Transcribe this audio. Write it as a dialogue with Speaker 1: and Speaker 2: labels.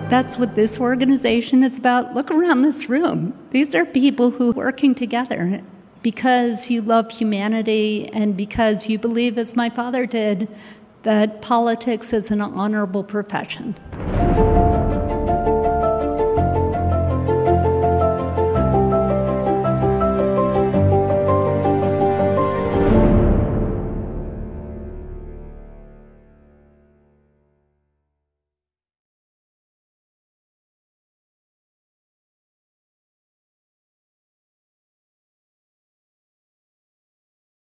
Speaker 1: That's what this organization is about. Look around this room. These are people who are working together because you love humanity and because you believe, as my father did, that politics is an honorable profession.